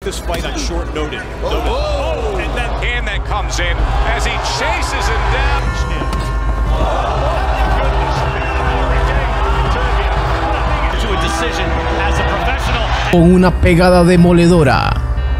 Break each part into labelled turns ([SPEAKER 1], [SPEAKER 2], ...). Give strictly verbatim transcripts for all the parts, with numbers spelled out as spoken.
[SPEAKER 1] this fight on short notice. Oh, oh, and then hand that comes in as he chases him down. To a decision as a professional.
[SPEAKER 2] Con una pegada demoledora,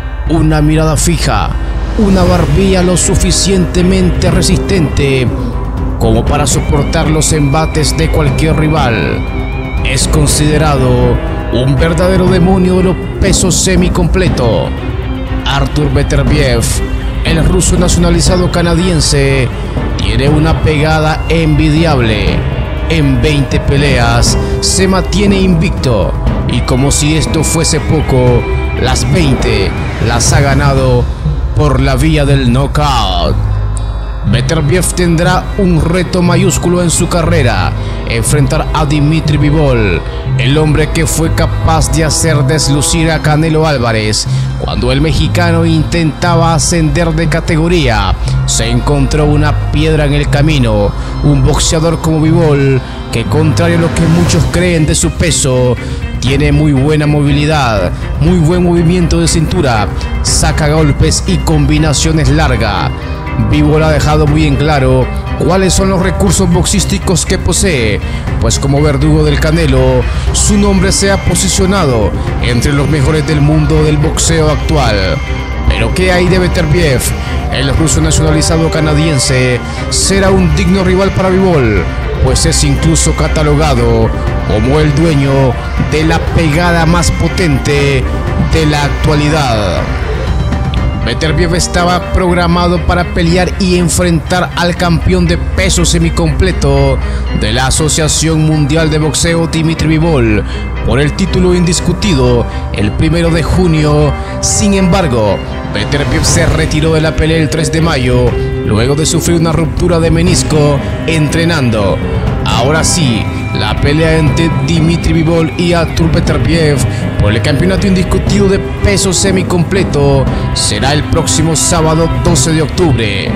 [SPEAKER 2] una mirada fija, una barbilla lo suficientemente resistente como para soportar los embates de cualquier rival. Es considerado un verdadero demonio de los pesos semicompleto. Artur Beterbiev, el ruso nacionalizado canadiense, tiene una pegada envidiable. En veinte peleas se mantiene invicto y, como si esto fuese poco, las veinte las ha ganado por la vía del knockout. Beterbiev tendrá un reto mayúsculo en su carrera: enfrentar a Dimitri Bivol, el hombre que fue capaz de hacer deslucir a Canelo Álvarez cuando el mexicano intentaba ascender de categoría. Se encontró una piedra en el camino, un boxeador como Bivol, que, contrario a lo que muchos creen de su peso, tiene muy buena movilidad, muy buen movimiento de cintura, saca golpes y combinaciones largas. Bivol ha dejado muy en claro cuáles son los recursos boxísticos que posee, pues como verdugo del Canelo, su nombre se ha posicionado entre los mejores del mundo del boxeo actual. Pero ¿qué hay de Beterbiev? El ruso nacionalizado canadiense será un digno rival para Bivol, pues es incluso catalogado como el dueño de la pegada más potente de la actualidad. Beterbiev estaba programado para pelear y enfrentar al campeón de peso semicompleto de la Asociación Mundial de Boxeo, Dimitri Bivol, por el título indiscutido el primero de junio. Sin embargo, Beterbiev se retiró de la pelea el tres de mayo, luego de sufrir una ruptura de menisco entrenando. Ahora sí, la pelea entre Dimitri Bivol y Artur Beterbiev por el campeonato indiscutido de peso semicompleto será el próximo sábado doce de octubre.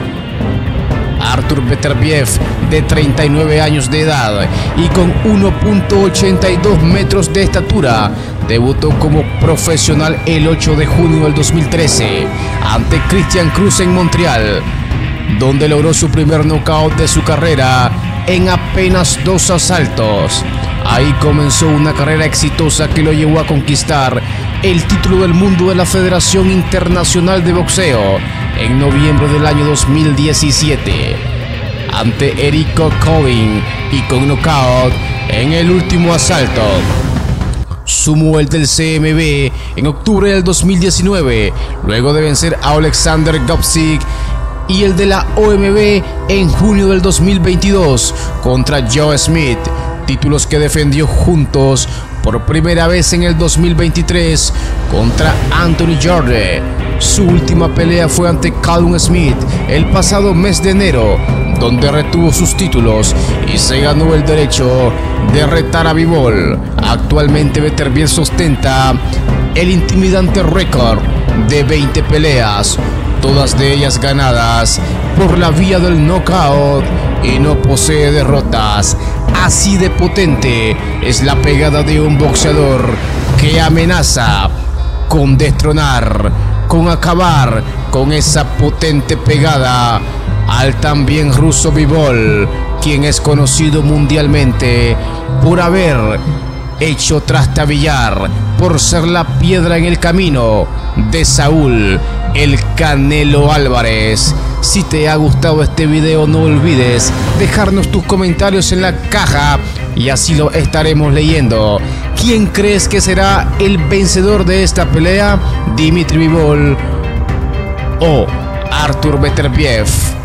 [SPEAKER 2] Artur Beterbiev, de treinta y nueve años de edad y con uno punto ochenta y dos metros de estatura, debutó como profesional el ocho de junio del dos mil trece ante Christian Cruz en Montreal, donde logró su primer knockout de su carrera en apenas dos asaltos. Ahí comenzó una carrera exitosa que lo llevó a conquistar el título del mundo de la Federación Internacional de Boxeo en noviembre del año dos mil diecisiete ante Eric Cohen, y con knockout en el último asalto. Sumó el del C M B en octubre del dos mil diecinueve, luego de vencer a Alexander Gopsik, y el de la O M B en junio del dos mil veintidós contra Joe Smith, títulos que defendió juntos por primera vez en el dos mil veintitrés contra Anthony Joshua. Su última pelea fue ante Callum Smith el pasado mes de enero, donde retuvo sus títulos y se ganó el derecho de retar a Bivol. Actualmente Beterbiev ostenta el intimidante récord de veinte peleas, todas de ellas ganadas por la vía del knockout, y no posee derrotas. Así de potente es la pegada de un boxeador que amenaza con destronar, con acabar con esa potente pegada al también ruso Bivol, quien es conocido mundialmente por haber hecho trastabillar, por ser la piedra en el camino de Saúl el Canelo Álvarez. Si te ha gustado este video, no olvides dejarnos tus comentarios en la caja y así lo estaremos leyendo. ¿Quién crees que será el vencedor de esta pelea? ¿Dimitri Bivol o Artur Beterbiev?